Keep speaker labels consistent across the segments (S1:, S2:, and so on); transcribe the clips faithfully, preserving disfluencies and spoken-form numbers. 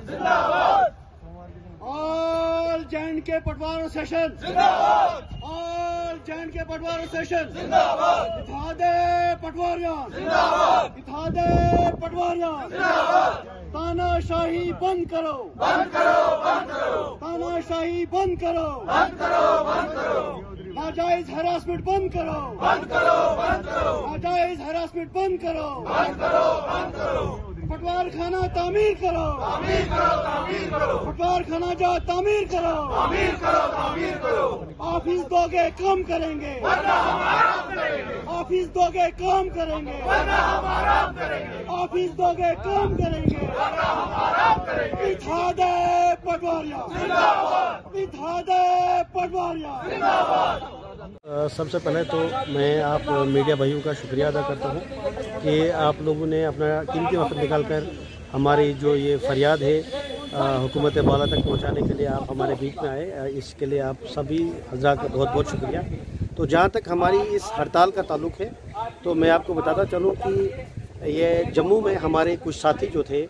S1: जिंदाबाद। ऑल जैन के पटवार एसोसिएशन जिंदाबाद। ऑल जैन के पटवार एसोसिएशन जिंदाबाद। इत्तेहादे पटवारियां जिंदाबाद। इत्तेहादे पटवारियां जिंदाबाद। तानाशाही बंद करो, बंद करो, बंद करो। तानाशाही बंद करो, बंद करो, बंद करो। नाजायज हरासमेंट बंद करो, बंद करो, बंद करो। नाजायज हरासमेंट बंद करो, बंद करो, बंद करो। पटवार खाना तामीर करो, तामीर करो, तामीर करो। पटवार खाना जा तामीर करो, तामीर करो, तामीर करो। ऑफिस दोगे काम करेंगे, वरना हम आराम करेंगे। ऑफिस दोगे काम करेंगे, वरना हम आराम करेंगे। ऑफिस दोगे काम करेंगे, वरना हम आराम करेंगे। इत्तेहादे पटवारियां जिंदाबाद। इत्तेहादे पटवारियां जिंदाबाद।
S2: सबसे पहले तो मैं आप मीडिया भाइयों का शुक्रिया अदा करता हूं कि आप लोगों ने अपना कीमती वक्त निकालकर हमारी जो ये फरियाद है हुकूमत बाला तक पहुंचाने के लिए आप हमारे बीच में आए। इसके लिए आप सभी हज़रात का बहुत बहुत शुक्रिया। तो जहां तक हमारी इस हड़ताल का ताल्लुक़ है तो मैं आपको बताता चलूँ कि ये जम्मू में हमारे कुछ साथी जो थे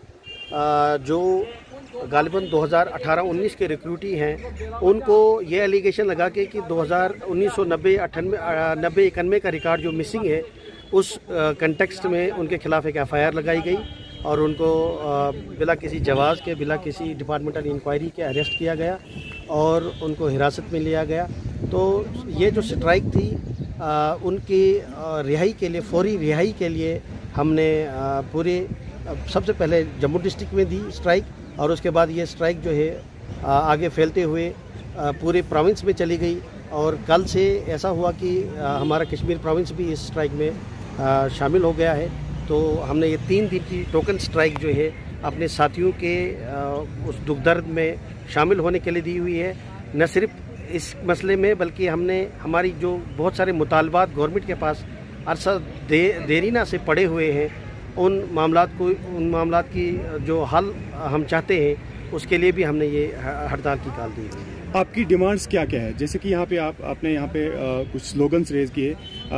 S2: जो गालिबन दो हज़ार अठारह उन्नीस के रिक्रूटी हैं, उनको ये एलिगेशन लगा के कि दो हज़ार उन्नीस सौ नब्बे अठानवे नब्बे इक्यानवे का रिकॉर्ड जो मिसिंग है उस कंटेक्स्ट में उनके खिलाफ एक एफ आई आर लगाई गई और उनको बिला किसी जवाज़ के, बिला किसी डिपार्टमेंटल इंक्वायरी के अरेस्ट किया गया और उनको हिरासत में लिया गया। तो ये जो स्ट्राइक थी आ, उनकी रिहाई के लिए, फौरी रिहाई के लिए हमने आ, पूरे सबसे पहले जम्मू डिस्ट्रिक्ट में दी स्ट्राइक और उसके बाद ये स्ट्राइक जो है आगे फैलते हुए पूरे प्रोविंस में चली गई और कल से ऐसा हुआ कि हमारा कश्मीर प्रोविंस भी इस स्ट्राइक में शामिल हो गया है। तो हमने ये तीन दिन की टोकन स्ट्राइक जो है अपने साथियों के उस दुख दर्द में शामिल होने के लिए दी हुई है। न सिर्फ इस मसले में बल्कि हमने हमारी जो बहुत सारे मुतालबात गवर्नमेंट के पास अरसा दे देरीना से पड़े हुए हैं, उन मामलात को उन मामलात की जो हल हम चाहते हैं उसके लिए भी हमने ये हड़ताल की कॉल दी है।
S3: आपकी डिमांड्स क्या क्या है? जैसे कि यहाँ पे आप आपने यहाँ पे आ, कुछ स्लोगन्स रेज किए,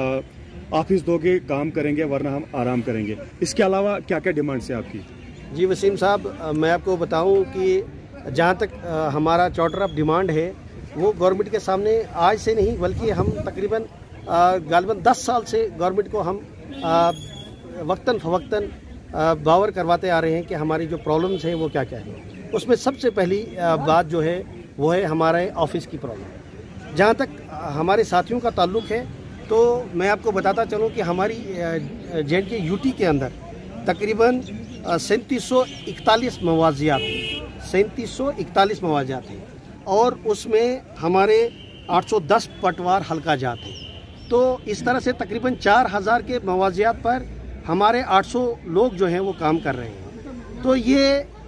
S3: ऑफिस दोगे काम करेंगे वरना हम आराम करेंगे। इसके अलावा क्या क्या डिमांड्स है आपकी?
S2: जी वसीम साहब, मैं आपको बताऊं कि जहाँ तक आ, हमारा चार्टर ऑफ डिमांड है वो गवर्नमेंट के सामने आज से नहीं बल्कि हम तकरीबन गालिबन दस साल से गवर्नमेंट को हम आ, वक्तन फवक्तन बावर करवाते आ रहे हैं कि हमारी जो प्रॉब्लम्स हैं वो क्या क्या है। उसमें सबसे पहली बात जो है वो है हमारे ऑफिस की प्रॉब्लम। जहाँ तक हमारे साथियों का ताल्लुक़ है तो मैं आपको बताता चलूँ कि हमारी जे एंड के यूटी के अंदर तकरीबन सैंतीस सौ इकतालीस मवाजियात हैं सैंतीस सौ इकतालीस मवाजियात हैं और उसमें हमारे आठ सौ दस पटवार हल्का जात हैं। तो इस तरह से तकरीबन चार हज़ार के मवाजियात पर हमारे आठ सौ लोग जो हैं वो काम कर रहे हैं। तो ये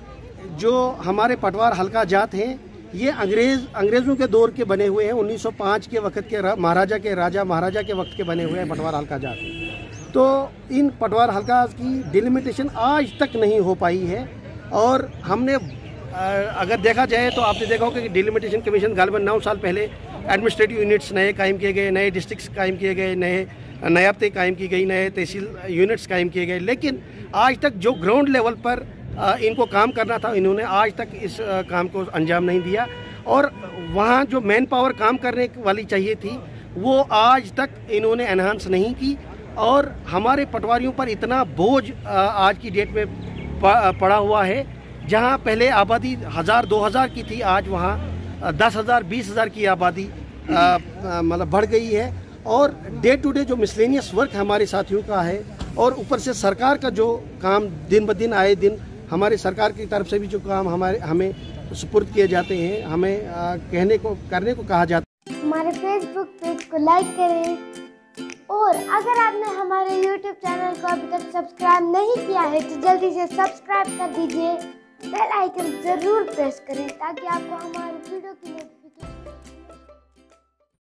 S2: जो हमारे पटवार हल्का जात हैं ये अंग्रेज़ अंग्रेज़ों के दौर के बने हुए हैं। उन्नीस सौ पाँच के वक्त के महाराजा के राजा महाराजा के वक्त के बने हुए हैं पटवार हल्का जात। तो इन पटवार हल्का की डिलिमिटेशन आज तक नहीं हो पाई है और हमने अगर देखा जाए तो आपने देखा होगा कि डिलिमिटेशन कमीशन गालिबन नौ साल पहले एडमिनिस्ट्रेटिव यूनिट्स नए कायम किए गए, नए डिस्ट्रिक्ट्स कायम किए गए, नए नायाबते कायम की गई, नए तहसील यूनिट्स कायम किए गए, लेकिन आज तक जो ग्राउंड लेवल पर इनको काम करना था इन्होंने आज तक इस काम को अंजाम नहीं दिया और वहाँ जो मैन पावर काम करने वाली चाहिए थी वो आज तक इन्होंने एनहांस नहीं की और हमारे पटवारियों पर इतना बोझ आज की डेट में पड़ा हुआ है। जहाँ पहले आबादी हज़ार दो हज़ार की थी आज वहाँ दस हज़ार बीस हज़ार की आबादी मतलब बढ़ गई है और डे टू डे जो मिसलेनियस वर्क हमारे साथियों का है और ऊपर से सरकार का जो काम दिन ब दिन आए दिन हमारे सरकार की तरफ से भी जो काम हमारे हमें सुपुर्द किए जाते हैं, हमें आ, कहने को करने को कहा जाता है।
S4: हमारे फेसबुक पेज को लाइक करें और अगर आपने हमारे यूट्यूब चैनल को अभी तक सब्सक्राइब नहीं किया है तो जल्दी से सब्सक्राइब कर दीजिए, बेल आइकन जरूर प्रेस करें ताकि आपको हमारे वीडियो की